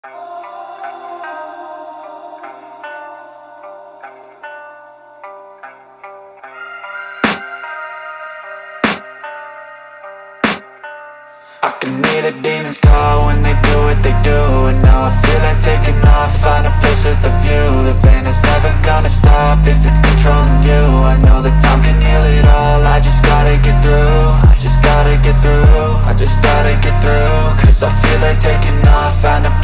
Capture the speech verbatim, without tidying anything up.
I can hear the demons call when they do what they do. And now I feel like taking off, find a place with a view. The pain is never gonna stop if it's controlling you. I know that time can heal it all, I just gotta get through. I just gotta get through, I just gotta get through. Cause I feel like taking off, find a